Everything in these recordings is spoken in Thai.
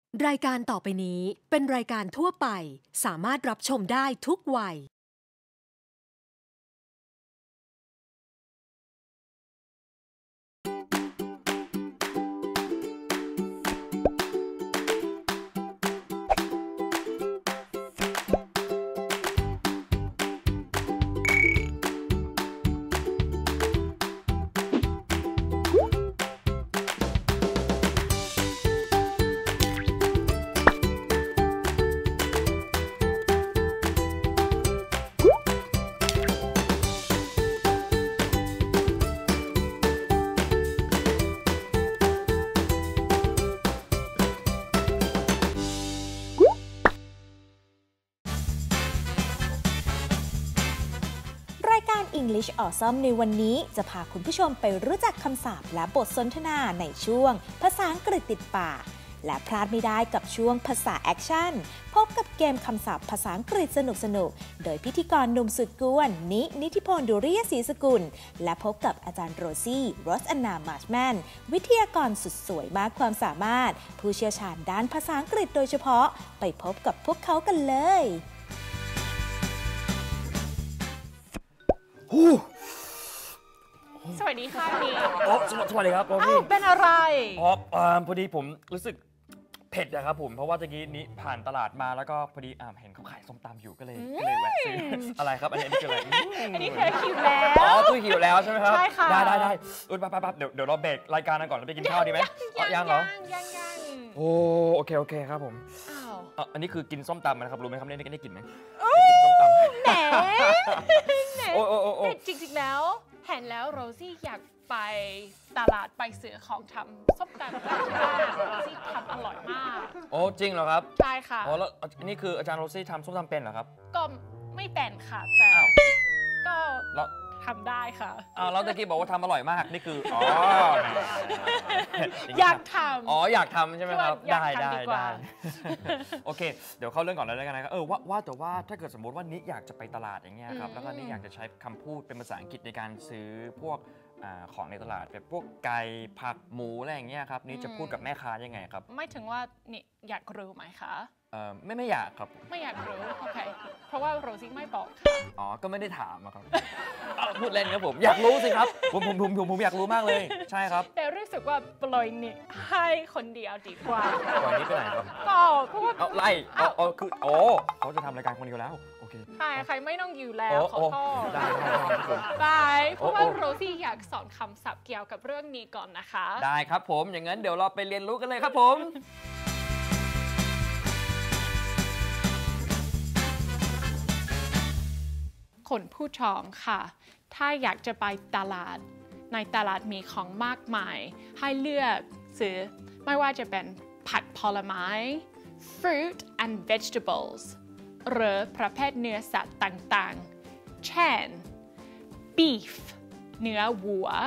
รายการต่อไปนี้เป็นรายการทั่วไปสามารถรับชมได้ทุกวัย English Awesome ในวันนี้จะพาคุณผู้ชมไปรู้จักคำศัพท์และบทสนทนาในช่วงภาษาอังกฤษติดปากและพลาดไม่ได้กับช่วงภาษาแอคชั่นพบกับเกมคำศัพท์ภาษาอังกฤษสนุกๆโดยพิธีกรหนุ่มสุดกวนนิติพลดุริยศรีสกุลและพบกับอาจารย์โรซี่โรสแอนนา มาร์ชแมนวิทยากรสุดสวยมากความสามารถผู้เชี่ยวชาญด้านภาษาอังกฤษโดยเฉพาะไปพบกับพวกเขากันเลยสวัสดีค่ะนี่สวัสดีครับพี่เป็นอะไรพอดีผมรู้สึกเผ็ดนะครับผมเพราะว่าตะกี้นี้ผ่านตลาดมาแล้วก็พอดีเห็นเขาขายส้มตำอยู่ก็เลยแวะซื้ออะไรครับอันนี้คืออะไรอันนี้คือหิวแล้วคือหิวแล้วใช่ไหมครับใช่ค่ะได้ปั๊บเดี๋ยวเราเบรกรายการกันก่อนแล้วไปกินข้าวดีไหมยังเหรอยังโอเคครับผมอันนี้คือกินส้มตำนะครับรู้ไหมครับได้กินไหมกินส้มตำแหมจริงๆแล้วเห็นแล้วโรซี่อยากไปตลาดไปซื้อของทำส้มตำที่บ้านโรซี่ทำอร่อยมากโอ้จริงเหรอครับใช่ค่ะแล้วนี่คืออาจารย์โรซี่ทำส้มตำเป็นเหรอครับก็ไม่เป็นค่ะแต่ก็ทำได้ค่ะแล้วตะกี้บอกว่าทำอร่อยมากนี่คืออยากทำอยากทำใช่ไหมครับได้โอเคเดี๋ยวเข้าเรื่องก่อนเลยแล้วกันนะครับแต่ว่าถ้าเกิดสมมติว่านิอยากจะไปตลาดอย่างเงี้ยครับแล้วก็นิอยากจะใช้คำพูดเป็นภาษาอังกฤษในการซื้อพวกของในตลาดแบบพวกไก่ผักหมูอะไรอย่างเงี้ยครับนี่จะพูดกับแม่ค้ายังไงครับไม่ถึงว่านี่อยากรู้ไหมคะไม่อยากครับไม่อยากรู้โอเคเพราะว่าโรซี่ไม่บอกก็ไม่ได้ถามครับพูดเล่นครับผมอยากรู้สิครับผมอยากรู้มากเลยใช่ครับแต่รู้สึกว่าปล่อยนี่ให้คนเดียวดีกว่าปล่อยนี่ไปไหนครับก็เพราะว่าไล่คือเขาจะทำรายการคนเดียวแล้วโอเคใครไม่ต้องอยู่แล้วขอโทษได้เพราะว่าโรซี่อยากสอนคำศัพท์เกี่ยวกับเรื่องนี้ก่อนนะคะได้ครับผมอย่างนั้นเดี๋ยวเราไปเรียนรู้กันเลยครับผมคนผู้ชมค่ะถ้าอยากจะไปตลาดในตลาดมีของมากมายให้เลือกซื้อไม่ว่าจะเป็นผักผลไม้ fruit and vegetables หรือประเภทเนื้อสัตว์ต่างๆเช่น beef เนื้อวัว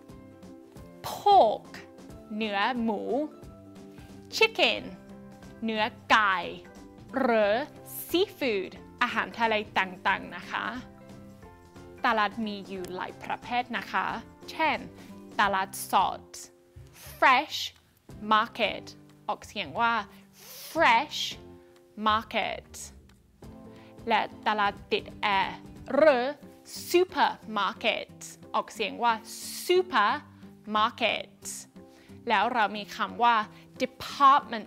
pork เนื้อหมู chicken เนื้อไก่หรือ seafood อาหารทะเลต่างๆนะคะตลาดมีอยู่หลายประเภทนะคะเช่นตลาดสด fresh market ออกเสียงว่า fresh market และตลาดติดแอร์หรือ supermarket ออกเสียงว่า supermarket แล้วเรามีคำว่า department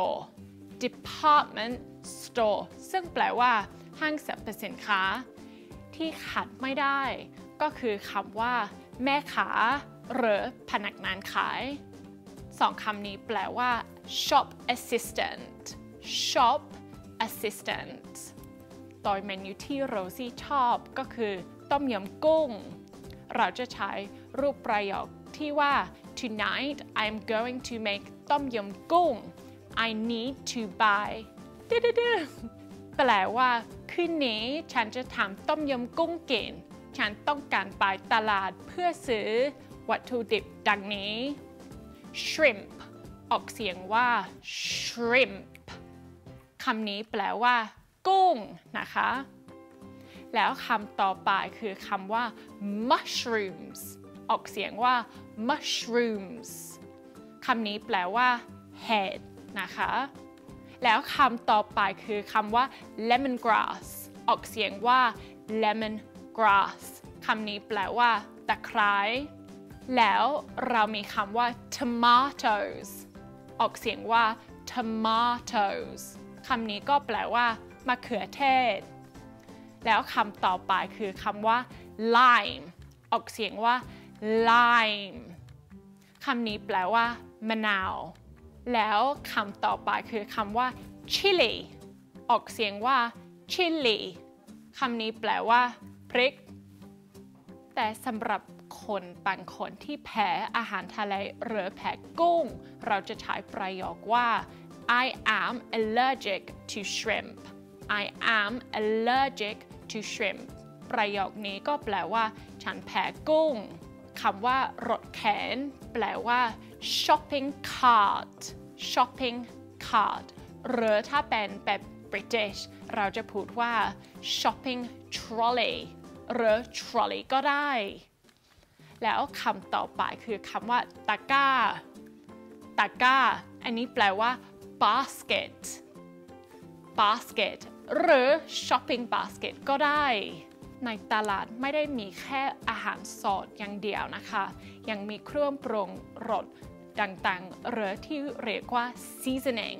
store ซึ่งแปลว่าห้างสรรพสินค้าที่ขาดไม่ได้ก็คือคำว่าแม่ค้าหรือพนักงานขายสองคำนี้แปลว่า shop assistant โดยเมนูที่โรซี่ชอบก็คือต้มยำกุ้งเราจะใช้รูปประโยคที่ว่า tonight I'm going to make ต้มยำกุ้ง I need to buy แปลว่าคืนนี้ฉันจะทำต้มยำกุ้งกินฉันต้องการไปตลาดเพื่อซื้อวัตถุดิบดังนี้ shrimp ออกเสียงว่า shrimp คำนี้แปลว่ากุ้งนะคะแล้วคำต่อไปคือคำว่า mushrooms ออกเสียงว่า mushrooms คำนี้แปลว่าเห็ดนะคะแล้วคำต่อไปคือคำว่า lemongrass ออกเสียงว่า lemongrass คำนี้แปลว่าตะไคร้แล้วเรามีคำว่า tomatoes ออกเสียงว่า tomatoes คำนี้ก็แปลว่ามะเขือเทศแล้วคำต่อไปคือคำว่า lime ออกเสียงว่า lime คำนี้แปลว่ามะนาวแล้วคำต่อไปคือคำว่า chili ออกเสียงว่า chili คำนี้แปลว่าพริกแต่สำหรับคนบางคนที่แพ้อาหารทะเลหรือแพ้กุ้งเราจะใช้ประโยคว่า I am allergic to shrimp I am allergic to shrimp ประโยคนี้ก็แปลว่าฉันแพ้กุ้งคำว่ารถเข็นแปลว่า shopping cart shopping cart หรือถ้าเป็นแบบ British เราจะพูดว่า shopping trolley หรือ trolley ก็ได้แล้วคำต่อไปคือคำว่าตะกร้าตะกร้าอันนี้แปลว่า basket basket หรือ shopping basket ก็ได้ในตลาดไม่ได้มีแค่อาหารสดอย่างเดียวนะคะยังมีเครื่องปรุงรสต่างๆหรือที่เรียกว่า seasoning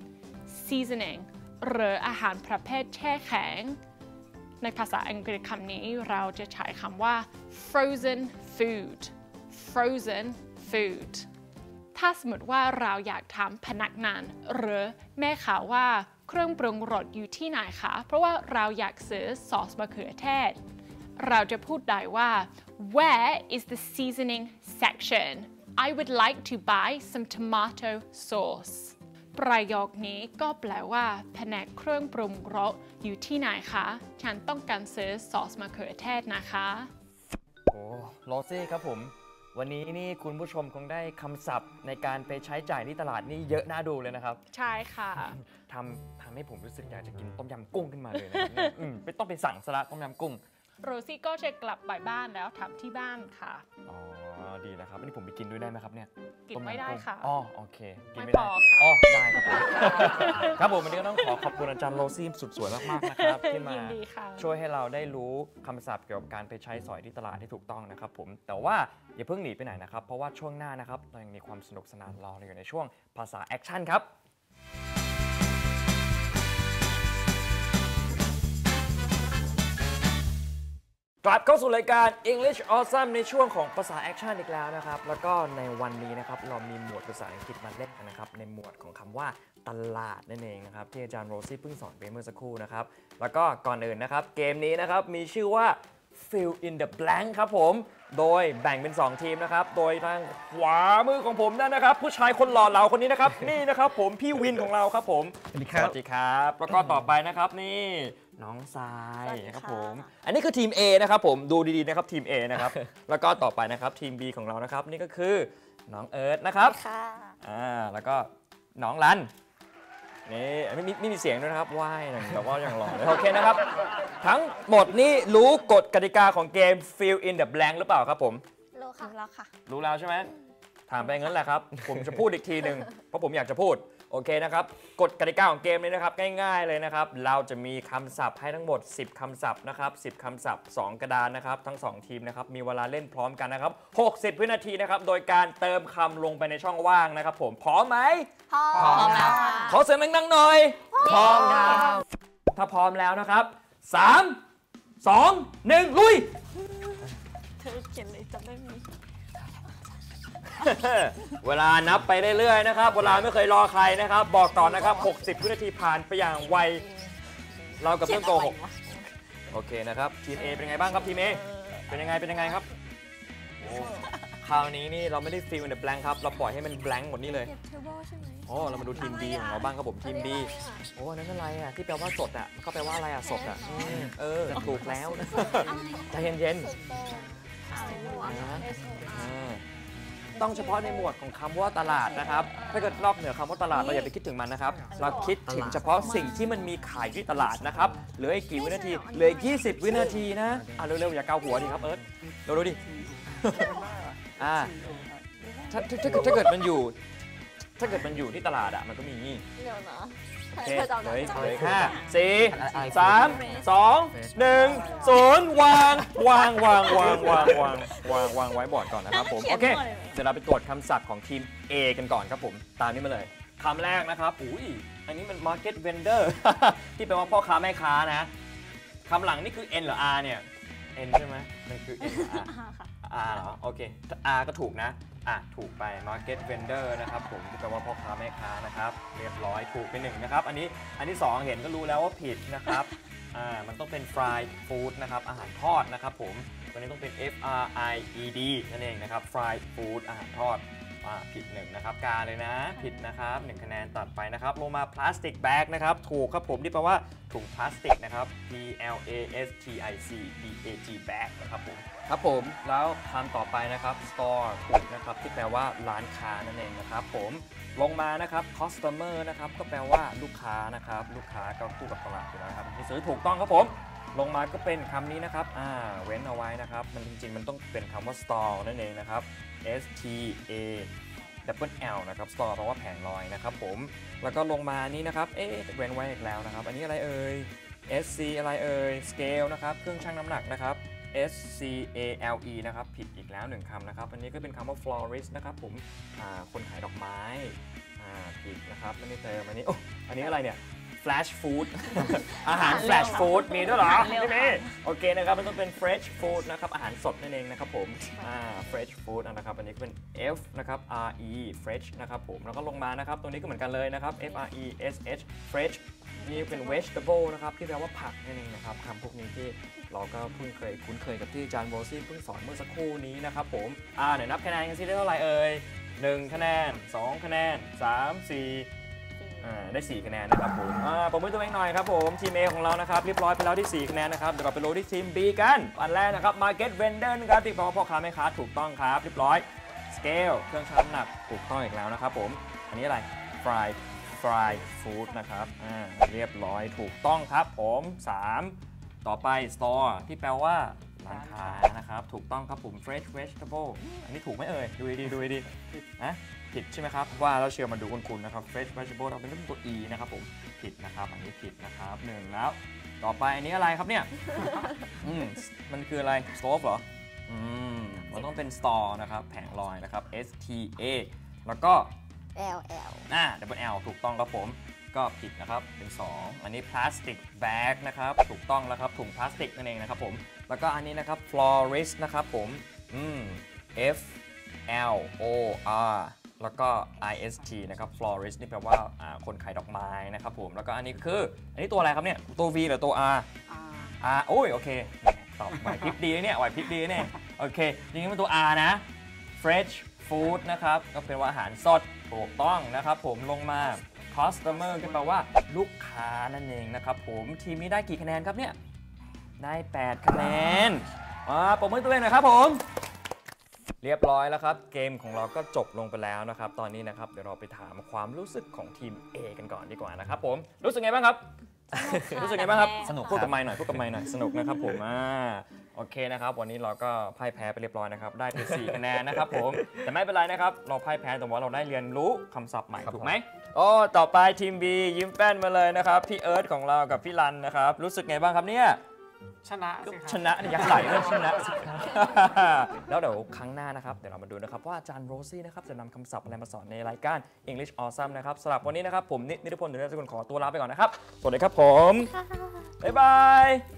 หรืออาหารประเภทแช่แข็งในภาษาอังกฤษคำนี้เราจะใช้คำว่า frozen food ถ้าสมมติว่าเราอยากถามพนักงานหรือแม่ค้าว่าเครื่องปรุงรสอยู่ที่ไหนคะเพราะว่าเราอยากซื้อซอสมะเขือเทศเราจะพูดได้ว่า Where is the seasoning section? I would like to buy some tomato sauce ประโยคนี้ก็แปลว่าแผนกเครื่องปรุงรสอยู่ที่ไหนคะฉันต้องการซื้อซอสมะเขือเทศนะคะโอ้โรซี่ครับผมวันนี้นี่คุณผู้ชมคงได้คำศัพท์ในการไปใช้จ่ายที่ตลาดนี่เยอะน่าดูเลยนะครับใช่ค่ะทำให้ผมรู้สึกอยากจะกินต้มยำกุ้งขึ้นมาเลยนะครับไม่ต้องไปสั่งซะละต้มยำกุ้งโรซี่ก็จะกลับไปบ้านแล้วทำที่บ้านค่ะอ๋อดีนะครับอันนี้ผมไปกินด้วยได้ไหมครับเนี่ยกินไม่ได้ค่ะอ๋อโอเคกินไม่ได้อ๋อได้ครับครับผมวันนี้ก็ต้องขอบคุณอาจารย์โรซี่สุดสวยมากๆนะครับที่มาช่วยให้เราได้รู้คำศัพท์เกี่ยวกับการไปใช้สอยที่ตลาดที่ถูกต้องนะครับผมแต่ว่าอย่าเพิ่งหนีไปไหนนะครับเพราะว่าช่วงหน้านะครับเรายังมีความสนุกสนานรออยู่ในช่วงภาษาแอคชั่นครับกลับเข้าสู่รายการ English Awesome ในช่วงของภาษาแอคชั่นอีกแล้วนะครับแล้วก็ในวันนี้นะครับเรามีหมวดภาษาอังกฤษมาเล่นกันนะครับในหมวดของคำว่าตลาดนั่นเองนะครับที่อาจารย์โรซี่เพิ่งสอนไปเมื่อสักครู่นะครับแล้วก็ก่อนอื่นนะครับเกมนี้นะครับมีชื่อว่า Fill in the blank ครับผมโดยแบ่งเป็น2ทีมนะครับโดยทางขวามือของผมนั่นนะครับผู้ชายคนหล่อเหลาคนนี้นะครับนี่นะครับผมพี่วินของเราครับผมสวัสดีครับแล้วก็ต่อไปนะครับนี่น้องทรายนะครับผมอันนี้คือทีม A นะครับผมดูดีๆนะครับทีม A นะครับแล้วก็ต่อไปนะครับทีม B ของเรานะครับนี่ก็คือน้องเอิร์ธนะครับแล้วก็น้องรันนี่ไม่มีเสียงด้วยนะครับว่ายแต่ว่าอย่างหล่อโอเคนะครับทั้งหมดนี่รู้กฎกติกาของเกม Fill in the blank หรือเปล่าครับผมรู้ค่ะรู้แล้วใช่ไหมถามไปงั้นแหละครับผมจะพูดอีกทีหนึ่งเพราะผมอยากจะพูดโอเคนะครับกฎกติกาของเกมนี้นะครับง่ายๆเลยนะครับเราจะมีคำศัพท์ให้ทั้งหมด10คำศัพท์นะครับ10คำศัพท์2กระดานนะครับทั้ง2ทีมนะครับมีเวลาเล่นพร้อมกันนะครับ60วินาทีนะครับโดยการเติมคำลงไปในช่องว่างนะครับผมพร้อมไหมพร้อมแล้วขอเสียงดังๆหน่อยพร้อมครับถ้าพร้อมแล้วนะครับ3 2 1ลุยเธอเขียนเลยจำได้ไหมเวลานับไปเรื่อยๆนะครับเวลาไม่เคยรอใครนะครับบอกก่อนนะครับ60วินาทีผ่านไปอย่างไวเรากับเพื่อนโกหกโอเคนะครับทีม A เป็นไงบ้างครับทีม A เป็นยังไงครับคราวนี้นี่เราไม่ได้ fill in the blank ครับเราปล่อยให้มัน blank หมดนี่เลยโอ้เรามาดูทีม B ของเราบ้างครับผมทีม B โอ้นั่นอะไรอ่ะที่แปลว่าสดอ่ะก็แปลว่าอะไรอ่ะสดอ่ะถูกแล้วใจเย็นต้องเฉพาะในหมวดของคำว่าตลาดนะครับถ้าเกิดนอกเหนือคำว่าตลาดเราอย่าไปคิดถึงมันนะครับเราคิดถึงเฉพาะสิ่งที่มันมีขายที่ตลาดนะครับเหลืออีกกี่วินาทีเหลือ20วินาทีนะเร็วๆอย่าเกาหัวดิครับเอิร์ธเร็วๆดิถ้าเกิดมันอยู่ถ้าเกิดมันอยู่ที่ตลาดอะมันก็มีเดี๋ยวนะโอเคเธอจำเลได้ยใช่ไหมเลย5 4 3 2 1 0วางไว้บอร์ดก่อนนะครับผมโอเคเดี๋ยวเราไปตรวจคำศัพท์ของทีม A กันก่อนครับผมตามนี้มาเลยคำแรกนะครับอุ้ยอันนี้มัน market vendor ที่แปลว่าพ่อค้าแม่ค้านะคำหลังนี่คือ N หรือ R เนี่ย N ใช่ไหมมันคือ N หรือ R เหรอโอเค R ก็ถูกนะถูกไป market vendor นะครับผมที่แปลว่าพ่อค้าแม่ค้านะครับเรียบร้อยถูกไป1นะครับอันที่2เห็นก็รู้แล้วว่าผิดนะครับมันต้องเป็น fried food นะครับอาหารทอดนะครับผมตัวนี้ต้องเป็น FRIED นั่นเองนะครับ fried food อาหารทอดผิด1นะครับกาเลยนะผิดนะครับ1คะแนนตัดไปนะครับลงมา plastic bag นะครับถูกครับผมที่แปลว่าถุงพลาสติกนะครับ PLASTIC bag นะครับผมครับผมแล้วคำต่อไปนะครับ store ถูกนะครับที่แปลว่าร้านค้านั่นเองนะครับผมลงมานะครับ customer นะครับก็แปลว่าลูกค้านะครับลูกค้าก็คู่กับตลาดอยู่แล้วครับที่ซื้อถูกต้องครับผมลงมาก็เป็นคำนี้นะครับเว้นเอาไว้นะครับมันจริงๆมันต้องเป็นคำว่า store นั่นเองนะครับ STALL นะครับ store แปลว่าแผงลอยนะครับผมแล้วก็ลงมานี้นะครับเว้นไว้อีกแล้วนะครับอันนี้อะไรเอ่ย SC อะไรเอ่ย scale นะครับเครื่องชั่งน้ำหนักนะครับ SCALE นะครับผิดอีกแล้ว1คำนะครับอันนี้ก็เป็นคำว่า florist นะครับผมคนขายดอกไม้ผิดนะครับไม่ได้เติมอันนี้อันนี้อะไรเนี่ย flash food อาหาร flash food มีด้วยเหรอไม่มีโอเคนะครับมันต้องเป็น fresh food นะครับอาหารสดนั่นเองนะครับผมfresh food นะครับอันนี้ก็เป็น F นะครับ RE fresh นะครับผมแล้วก็ลงมานะครับตรงนี้ก็เหมือนกันเลยนะครับ FRESH fresh นี่เป็น vegetable นะครับที่แปลว่าผักนั่นเองนะครับคำพวกนี้ที่เราก็เพิ่งเคยคุ้นเคยกับที่อาจารย์โรซี่เพิ่งสอนเมื่อสักครู่นี้นะครับผมเดี๋ยวนับคะแนนกันซิได้เท่าไหร่เอ่ย1คะแนน2คะแนน3 4ได้4คะแนนนะครับผมผมมือตัวเองหน่อยครับผมทีม A ของเรานะครับเรียบร้อยไปแล้วที่4คะแนนนะครับเดี๋ยวเราไปโลที่ทีม B กันอันแรกนะครับ market vendor นะครับที่แปลว่าพ่อค้าแม่ค้าถูกต้องครับเรียบร้อย scale เครื่องชั่งน้ำหนักถูกต้องอีกแล้วนะครับผมอันนี้อะไร fried food นะครับเรียบร้อยถูกต้องครับผม3ต่อไป store ที่แปลว่าร้านค้านะครับถูกต้องครับผม fresh vegetable อันนี้ถูกไหมเอ่ยดูดีนะผิดใช่ไหมครับว่าเราเชียร์มันดูคุ้นๆนะครับ fresh vegetable เราเป็นตัว e นะครับผมผิดนะครับอันนี้ผิดนะครับ1แล้วต่อไปอันนี้อะไรครับเนี่ยมันคืออะไร stove เหรอมันต้องเป็น store นะครับแผงลอยนะครับ STA แล้วก็ L double L ถูกต้องครับผมก็ผิดนะครับเป็น2อันนี้ plastic bag นะครับถูกต้องแล้วครับถุงพลาสติกนั่นเองนะครับผมแล้วก็อันนี้นะครับ florist นะครับผมFLOR แล้วก็ IST นะครับ florist นี่แปลว่าคนขายดอกไม้นะครับผมแล้วก็อันนี้คืออันนี้ตัวอะไรครับเนี่ยตัว V หรือตัว R โอ้ยโอเคตอบไหวพริบดีเนี่ยไหวพริบดีเนี่ยโอเคจริงๆเป็นตัว R นะ fresh food นะครับก็เป็นว่าอาหารสดถูกต้องนะครับผมลงมา customer ก็แปลว่าลูกค้านั่นเองนะครับผมทีมนี้ได้กี่คะแนนครับเนี่ยได้8คะแนนปรบมือตัวเองหน่อยครับผมเรียบร้อยแล้วครับเกมของเราก็จบลงไปแล้วนะครับตอนนี้นะครับเดี๋ยวเราไปถามความรู้สึกของทีม A กันก่อนดีกว่านะครับผมรู้สึกไงบ้างครับรู้สึกไงบ้างครับสนุกพูดกับไมค์หน่อยสนุกนะครับผมโอเคนะครับวันนี้เราก็พ่ายแพ้ไปเรียบร้อยนะครับได้ไป4คะแนนนะครับผมแต่ไม่เป็นไรนะครับเราพ่ายแพ้แต่ว่าเราได้เรียนรู้คำศัพท์ใหม่ถูกไหมต่อไปทีม B ยิ้มแป้นมาเลยนะครับพี่เอิร์ธของเรากับพี่รันนะครับรู้สึกไงบ้างครับเนี่ยชนะสิครับชนะยักษ์ไหลเลยชนะสิแล้วเดี๋ยวครั้งหน้านะครับเดี๋ยวเรามาดูนะครับว่าอาจารย์โรซี่นะครับจะนำคำศัพท์อะไรมาสอนในรายการ English Awesome นะครับสำหรับวันนี้นะครับผมนิติพล ดุลยศกุลขอตัวลาไปก่อนนะครับสวัสดีครับผมบ๊ายบาย